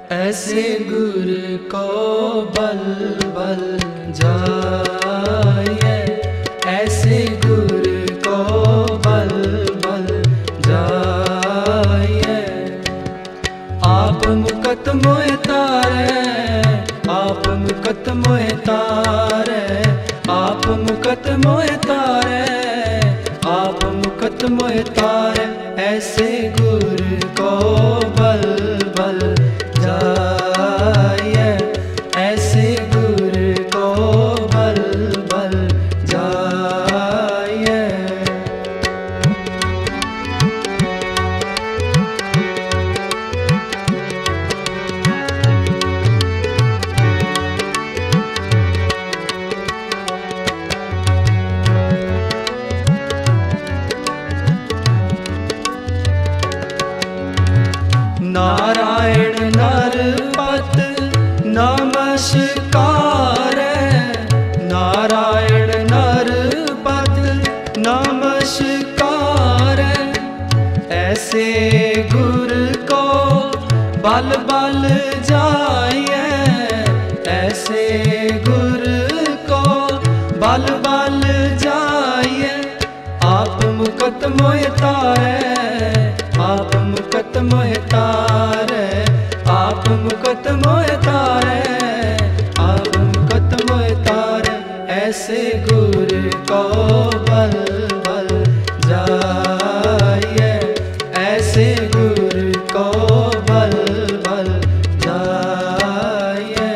ऐसे गुर को बल बल जाए, ऐसे गुर को बल बल जाए। आप मुकत मोह तारे, आप मुकत मोह तारे, आप मुकत मोह तारे, आप मुकत मोह तारे। ऐसे गुर को बल बल जाए, ऐसे गुर को बल बल जाए। नारायण नरपत नमस्कार, नारायण नरपत नमस्कार। ऐसे गुर को बल बल जाए, ऐसे गुर को बल बल जाए। आप मुकत मोह तारे, आप मुकत मोह तारे, आप मुकत मोह तारे, आप मुकत मोह तारे। ऐसे गुर को बल बल जाए, ऐसे गुर को बल बल जाए।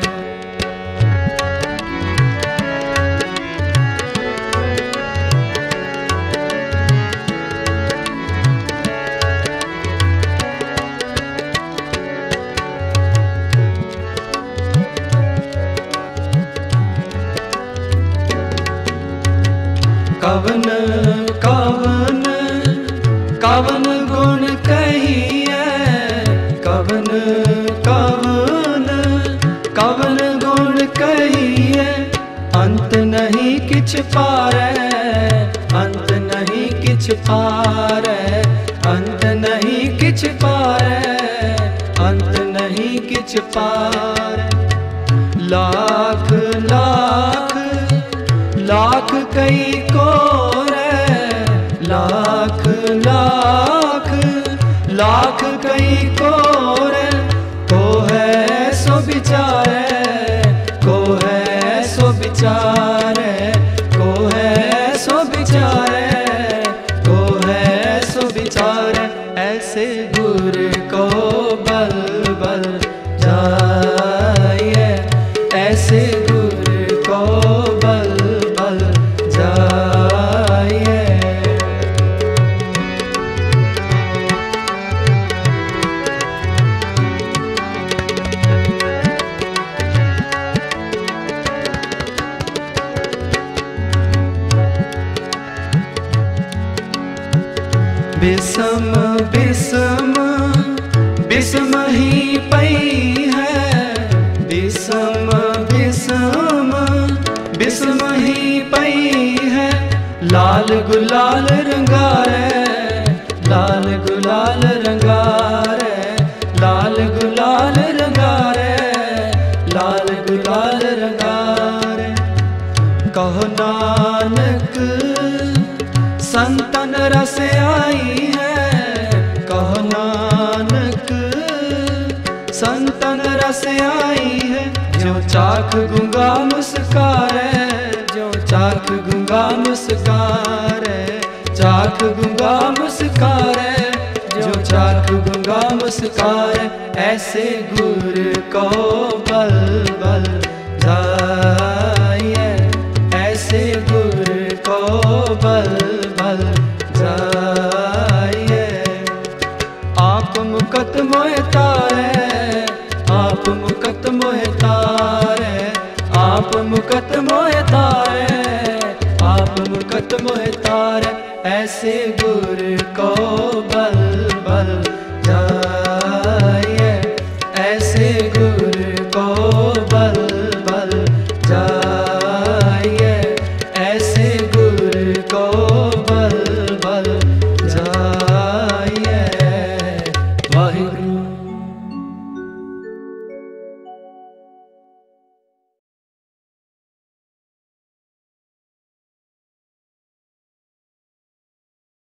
कवन कवन कवन गुण कहिए, कवन कवन कवन गुण कहिए। अंत नहीं किछ पारे, अंत नहीं किछ पारे, अंत नहीं किछ पारे, अंत नहीं किछ पारे। लाख लाख लाख कई को रे, लाख लाख लाख कई को रे। को है सो बिचारे, को है सो बिचारे, को है सो बिचारे, को है सो बिचारे। ऐसे गुर को बल बल जाए, ऐसे गुर को बल बल जाए। बिसम बिसम बिसम ही पई है, बिसम बिसम बिसम ही पई है। लाल गुलाल रंगारे, लाल गुलाल रंगारे, लाल गुलाल रंगारे, लाल गुलाल रंगारे। कहो नानक संतन रस आई है, कहो नानक संतन रस आई है। जो चाख गूंगा मुस्कारे, जो चाख गूंगा मुस्कारे, चाख गूंगा मुस्कारे, जो चाख गूंगा मुस्कारे। ऐसे गुर को बल बल जाए, ऐसे गुर को बल बल जाए। आप मुकत मोह तारे, आप मुकत मोह तारे, आप मुकत मोह तारे, आप मुकत मोह तारे। ऐसे गुर को बल बल जाए, ऐसे